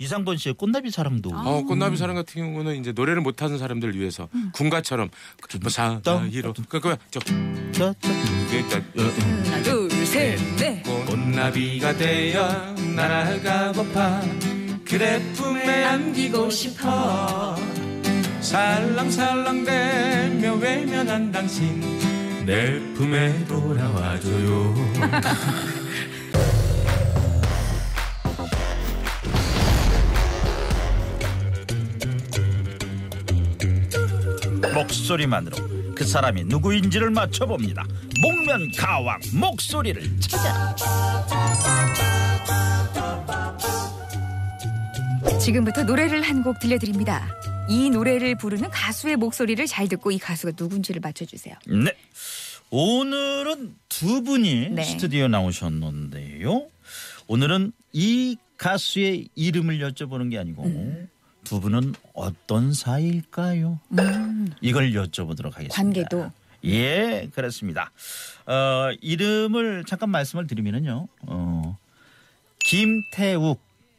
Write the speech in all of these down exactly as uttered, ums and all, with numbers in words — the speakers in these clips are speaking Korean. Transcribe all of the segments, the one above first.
이상돈 씨의 꽃나비 사랑도. 어, 꽃나비 사랑 같은 경우는 이제 노래를 못하는 사람들을 위해서 음. 군가처럼 뭐 사이로 그거 저 하나 둘셋넷 꽃나비가 되어 날아가고파 그대 품에 안기고 싶어 살랑살랑대며 외면한 당신 내 품에 돌아와줘요. 목소리만으로 그 사람이 누구인지를 맞춰봅니다. 목면 가왕 목소리를 찾아. 지금부터 노래를 한 곡 들려드립니다. 이 노래를 부르는 가수의 목소리를 잘 듣고 이 가수가 누군지를 맞춰주세요. 네, 오늘은 두 분이 네. 스튜디오에 나오셨는데요. 오늘은 이 가수의 이름을 여쭤보는 게 아니고 음. 두 분은 어떤 사이일까요? 음. 이걸 여쭤보도록 하겠습니다. 관계도. 예, 그렇습니다. 어, 이름을 잠깐 말씀을 드리면요. 어, 김태욱,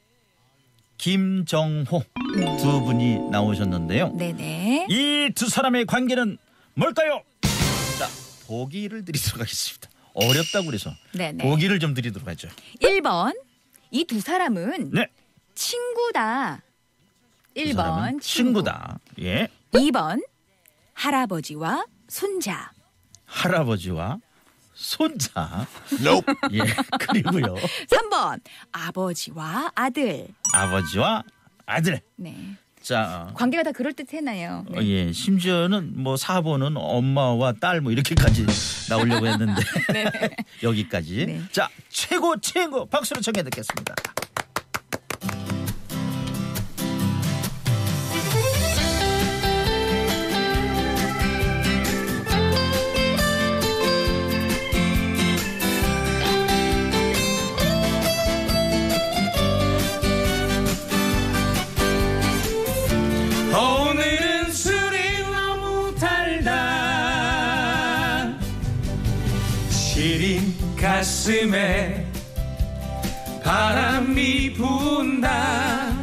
김정호 음. 두 분이 나오셨는데요. 네네. 이 두 사람의 관계는 뭘까요? 자, 보기를 드리도록 하겠습니다. 어렵다고 그래서 네네. 보기를 좀 드리도록 하죠. 일 번, 이 두 사람은 네. 친구다. 일 번 친구. 친구다. 예. 이 번 할아버지와 손자. 할아버지와 손자. Nope. 예. 그리고요. 삼 번 아버지와 아들. 아버지와 아들. 네. 자, 관계가 다 그럴 듯했나요? 네. 어, 예. 심지어는 뭐 사 번은 엄마와 딸 뭐 이렇게까지 나오려고 했는데 네. 여기까지. 네. 자, 최고 최고 박수로 청해 듣겠습니다. 오늘은 술이 너무 달다 시린 가슴에 바람이 분다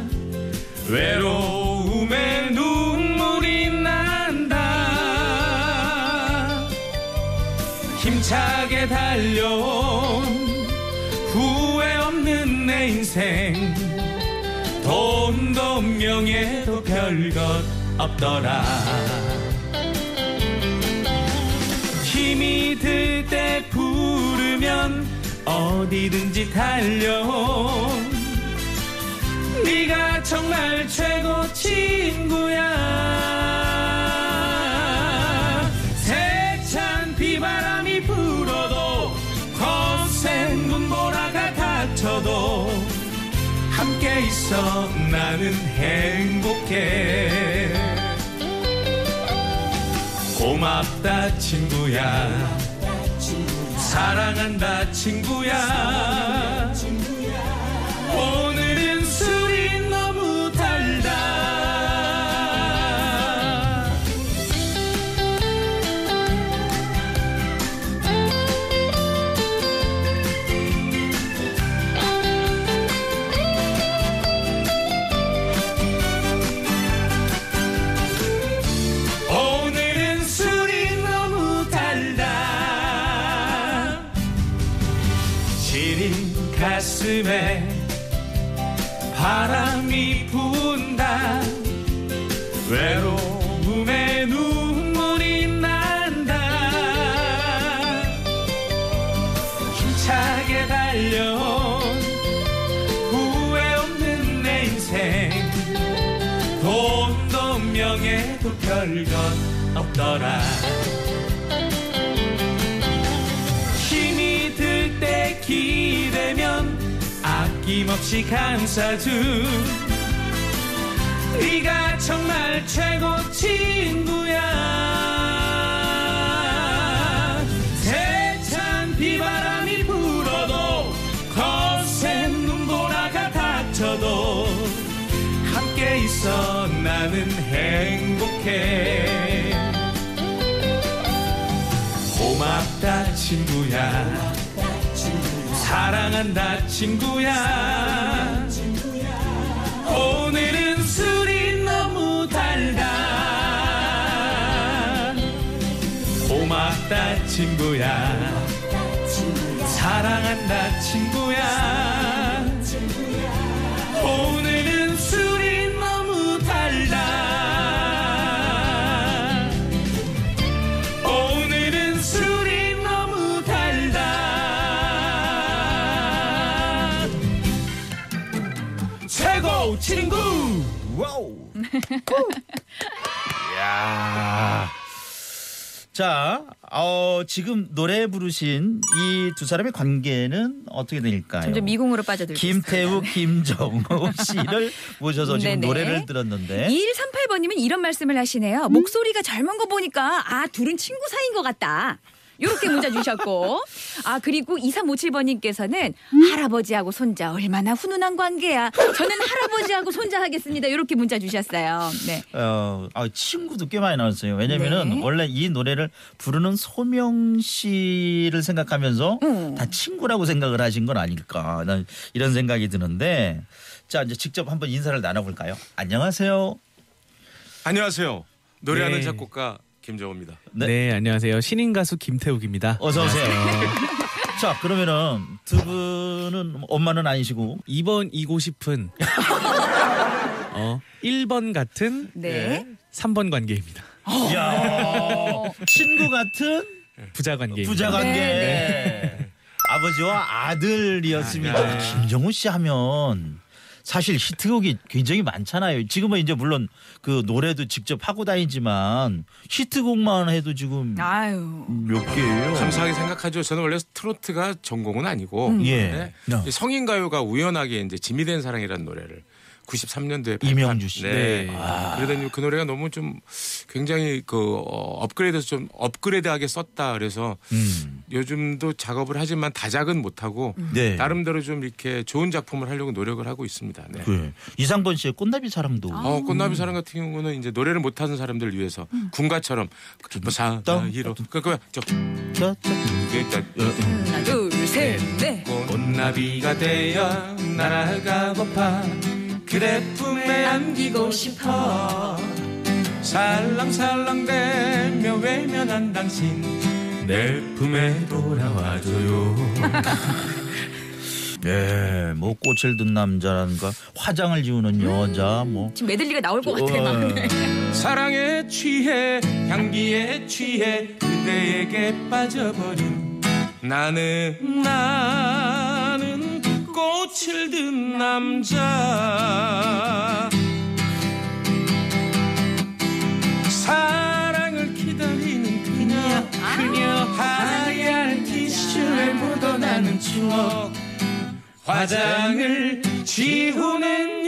외로움에 눈물이 난다 힘차게 달려온 후회 없는 내 인생 돈도 명예도 별것 없더라 힘이 들 때 부르면 어디든지 달려온 네가 정말 최고 친구야 세찬 비바람이 불어도 거센 눈보라가 닥쳐도 함께 있어 나는 행복해 고맙다 친구야 사랑한다 친구야 오늘은 술이 너무 달다 가슴에 바람이 분다 외로움에 눈물이 난다 힘차게 달려온 후회 없는 내 인생 돈도 명예도 별것 없더라 힘이 들 때 기대면 아낌없이 감싸준 네가 정말 최고 친구야 세찬 비바람이 불어도 거센 눈보라가 닥쳐도 함께 있어 나는 행복해 고맙다 친구야 사랑한다 친구야 고맙다 친구야 사랑한다 친구야 오늘은 술이 너무 달다 오늘은 술이 너무 달다 최고 친구 와우. 야. 자, 어, 지금 노래 부르신 이 두 사람의 관계는 어떻게 될까요? 점점 미궁으로 빠져들고 김태우, 김정우 씨를 모셔서 지금 네네. 노래를 들었는데. 이일삼팔 번님은 이런 말씀을 하시네요. 목소리가 젊은 거 보니까 아 둘은 친구 사이인 것 같다. 이렇게 문자 주셨고 아 그리고 이삼오칠 번님께서는 할아버지하고 손자 얼마나 훈훈한 관계야. 저는 할아버지하고 손자 하겠습니다. 이렇게 문자 주셨어요. 네. 어, 아, 친구도 꽤 많이 나왔어요. 왜냐면은 네. 원래 이 노래를 부르는 소명 씨를 생각하면서 음. 다 친구라고 생각을 하신 건 아닐까. 난 이런 생각이 드는데 자, 이제 직접 한번 인사를 나눠볼까요? 안녕하세요. 안녕하세요. 노래하는 네. 작곡가 김정호입니다. 네. 네, 안녕하세요. 신인 가수 김태욱입니다. 어서 오세요. 자, 그러면은 두 분은 엄마는 아니시고 이 번 이고 싶은 어, 일 번 같은 네. 삼 번 관계입니다. 이야, 친구 같은 부자 관계입니다. 부자 관계. 네, 아버지와 아들이었습니다. 김정우 씨 하면 사실 히트곡이 굉장히 많잖아요. 지금은 이제 물론 그 노래도 직접 하고 다니지만 히트곡만 해도 지금 아유. 몇 개예요. 감사하게 생각하죠. 저는 원래 트로트가 전공은 아니고 예. 네. 성인 가요가 우연하게 이제 짐이 된 사랑이라는 노래를 구십삼 년도에 이명주 씨. 네. 네. 아. 그러더니 그 노래가 너무 좀 굉장히 그 어, 업그레이드해서 좀 업그레이드하게 썼다. 그래서 음. 요즘도 작업을 하지만 다작은 못하고 네. 나름대로 좀 이렇게 좋은 작품을 하려고 노력을 하고 있습니다. 네. 그래. 이상권 씨의 꽃나비 사랑도. 어, 꽃나비 사랑 같은 경우는 이제 노래를 못하는 사람들을 위해서 군가처럼 뭐 사이로 그거 저 자, 자. 하나 둘 셋 넷. 꽃나비가 되어 날아가고파 그대 품에 안기고 싶어 살랑살랑대며 외면한 당신 내 품에 돌아와줘요. 예, 뭐 꽃을 든 남자라든가 화장을 지우는 여자, 뭐. 지금 메들리가 나올 것 같아. 막. 어, 사랑에 취해 향기에 취해 그대에게 빠져버린 나는 나는 꽃을 든 남자 사랑을 기다리는 그녀 그녀 하얀 티슈에 묻어나는 추억 화장을 지우는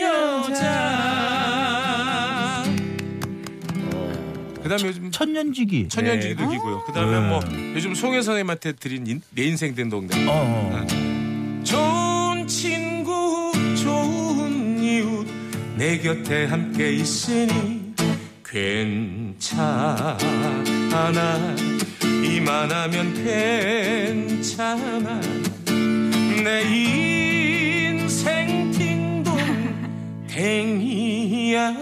여자. 그다음에 요즘 천년지기. 천년지기도 네. 기고요. 그다음에 네. 뭐 요즘 송혜 선생님한테 드린 인, 내 인생 된 동네. 어, 어. 좋은 친구, 좋은 이웃, 내 곁에 함께 있으니 괜찮아. 이만하면 괜찮아. 내 인생 딩동댕이야.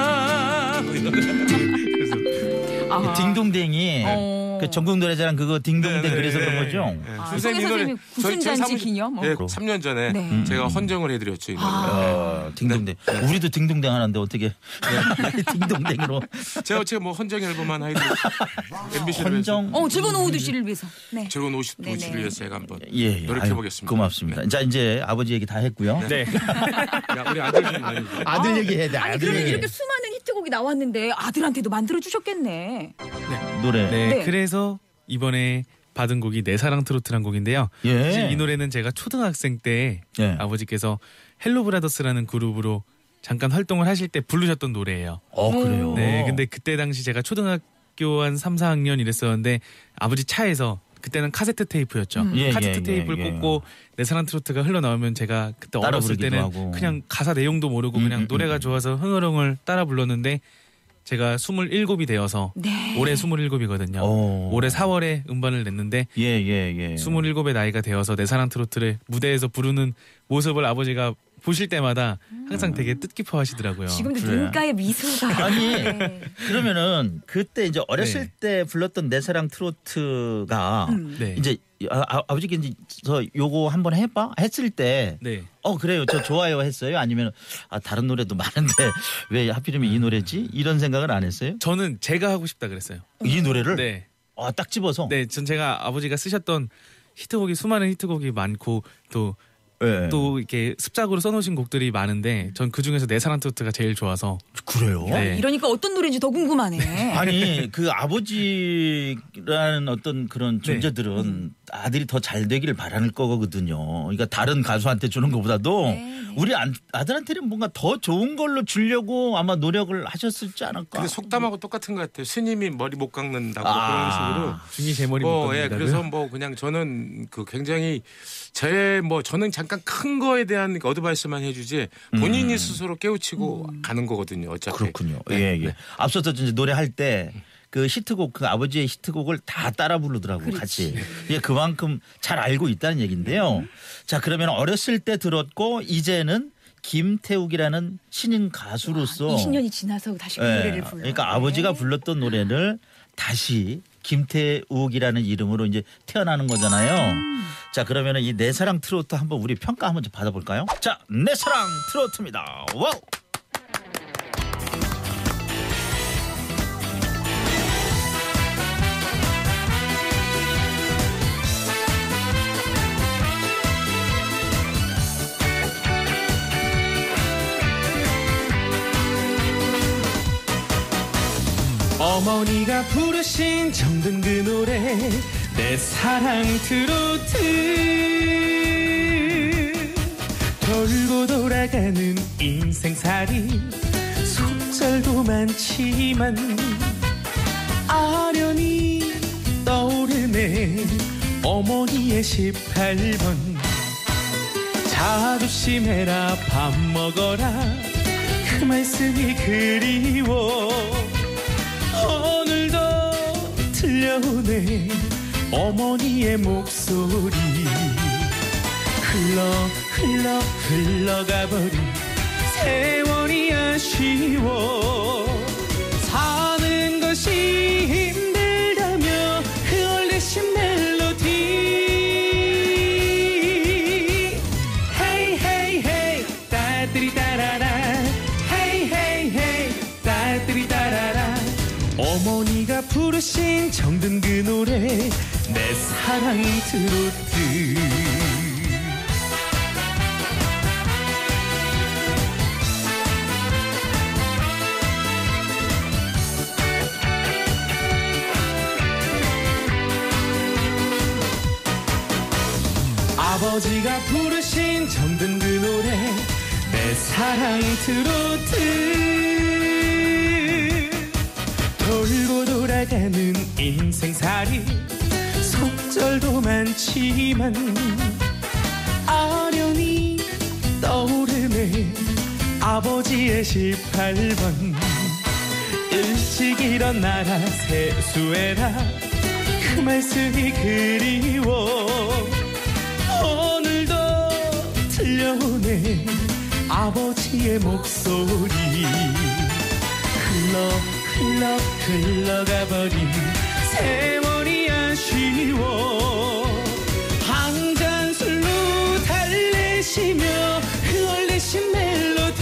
아. 딩동댕이. 어. 그 전국 노래자랑 그거 딩동댕 네, 네, 그래서 네. 그런 거죠? 네. 아, 선생님 송혜 이 노래 선생님이 저희 제가 구순잔치 사무실- 기념? 어. 네, 삼 년 전에 네. 제가 헌정을 해드렸죠. 이 노래. 어, 딩동댕. 우리도 딩동댕 하는데 어떻게 딩동댕으로. 제가 제가 뭐 헌정 앨범 하나 해드렸죠. 엠비씨를 헌정. 어, 즐거운 오후 씨를 위해서. 네. 즐거운 오십 네네. 도시를 위해서 제가 한번 예, 예. 노력해 아유, 보겠습니다. 고맙습니다. 자, 이제 아버지 얘기 다 했고요. 네. 야, 우리 아들 좀 많이 좀. 아들 얘기해야 돼. 아니 아들 그러면 얘기. 이렇게 수많은 히트곡이 나왔는데 아들한테도 만들어 주셨겠네. 노래. 네, 네. 그래서 이번에 받은 곡이 내 사랑 트로트란 곡인데요. 예. 사실 이 노래는 제가 초등학생 때 예. 아버지께서 헬로 브라더스라는 그룹으로 잠깐 활동을 하실 때 부르셨던 노래예요. 어, 그래요. 네, 근데 그때 당시 제가 초등학교 한 삼, 사 학년 이랬었는데 아버지 차에서 그때는 카세트 테이프였죠. 예, 카세트 예, 테이프를 예, 꽂고 내 사랑 트로트가 흘러나오면 제가 그때 따라 어렸을 부르기도 때는 하고. 그냥 가사 내용도 모르고 음, 그냥 음, 노래가 음. 좋아서 흥얼흥얼 따라 불렀는데 제가 스물일곱이 되어서 네. 올해 스물일곱이거든요. 오. 올해 사월에 음반을 냈는데 예, 예, 예. 스물일곱의 나이가 되어서 내 사랑 트로트를 무대에서 부르는 모습을 아버지가 보실 때마다 항상 되게 뜻깊어 하시더라고요. 지금도 그래. 눈가에 미소가. 아니 네. 그러면은 그때 이제 어렸을 네. 때 불렀던 내 사랑 트로트가 네. 이제 아, 아, 아버지께 이제 저 요거 한번 해봐 했을 때. 네. 어 그래요 저 좋아요 했어요 아니면 아 다른 노래도 많은데 왜 하필이면 이 노래지 이런 생각을 안 했어요? 저는 제가 하고 싶다 그랬어요. 이 노래를 네. 아, 딱 집어서 네, 전 제가 아버지가 쓰셨던 히트곡이 수많은 히트곡이 많고 또 네. 또 이렇게 습작으로 써놓으신 곡들이 많은데 전 그 중에서 내 사랑 트로트가 제일 좋아서. 그래요? 네. 이러니까 어떤 노래인지 더 궁금하네. 아니 그 아버지라는 어떤 그런 존재들은 아들이 더 잘 되기를 바라는 거거든요. 그러니까 다른 가수한테 주는 것보다도 네, 네. 우리 안- 아들한테는 뭔가 더 좋은 걸로 주려고 아마 노력을 하셨을지 않을까. 근데 속담하고 똑같은 것 같아요. 스님이 머리 못 깎는다고 아. 그런 식으로. 중이 제 머리 뭐, 못 예, 깎는다고요? 그래서 뭐 그냥 저는 그 굉장히 제 뭐 저는 잠깐 큰 거에 대한 어드바이스만 해주지 본인이 스스로 깨우치고 가는 거거든요. 어차피. 그렇군요. 네, 예, 예. 네. 앞서서 이제 노래할 때 그 히트곡 그 아버지의 히트곡을 다 따라 부르더라고 같이. 예, 그만큼 잘 알고 있다는 얘기인데요. 자, 그러면 어렸을 때 들었고 이제는 김태욱이라는 신인 가수로서 이십 년이 지나서 다시 그 예, 노래를 불러. 그러니까 아버지가 불렀던 노래를 다시 김태욱이라는 이름으로 이제 태어나는 거잖아요. 자, 그러면 이 내 사랑 트로트 한번 우리 평가 한번 좀 받아볼까요? 자, 내 사랑 트로트입니다. 와우. 어머니가 부르신 정든 그 노래 내 사랑 트로트 돌고 돌아가는 인생살이 속절도 많지만 아련히 떠오르네 어머니의 십팔 번 자조심해라 밥 먹어라 그 말씀이 그리워 오늘도 들려오네 어머니의 목소리 흘러 흘러 흘러가버린 세월이 아쉬워 사는 것이 힘들다며 흘리신 멜로디 헤이 헤이 헤이 따뜻이 따라라 헤이 헤이 헤이 따뜻이 따라라 어머니가 부르신 정든 그 노래 내 사랑 트로트 아버지가 부르신 정든 그 노래 내 사랑 트로트 돌고 돌아가는 인생살이 속절도 많지만 아련히 떠오르네 아버지의 십팔 번 일찍 일어나라 세수해라 그 말씀이 그리워 오늘도 들려오네 아버지의 목소리 흘러 흘러 흘러가버린 세월이 아쉬워 한 잔 술로 달래시며 흘리신 멜로디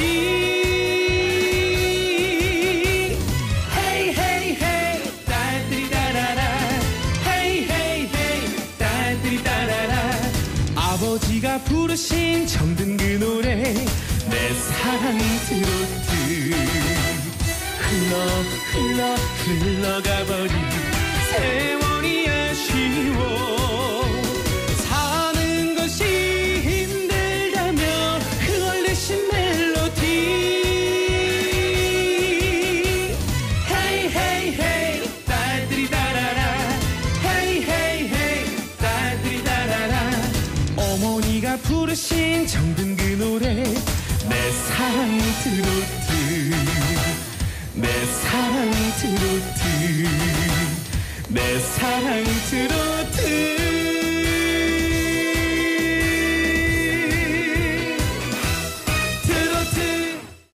헤이 헤이 헤이 딸들이 따라라 헤이 헤이 헤이 딸들이 따라라 아버지가 부르신 정든 그 노래 내 사랑 트로트 흘러 흘러 흘러가버린 세월이 아쉬워 사는 것이 힘들다며 흘리신 멜로디 헤이 헤이 헤이 딸들이 따라라 헤이 헤이 헤이 딸들이 따라라 어머니가 부르신 정든 그 노래 내 사랑 트로트 내 사랑 트로트 내 사랑 트로트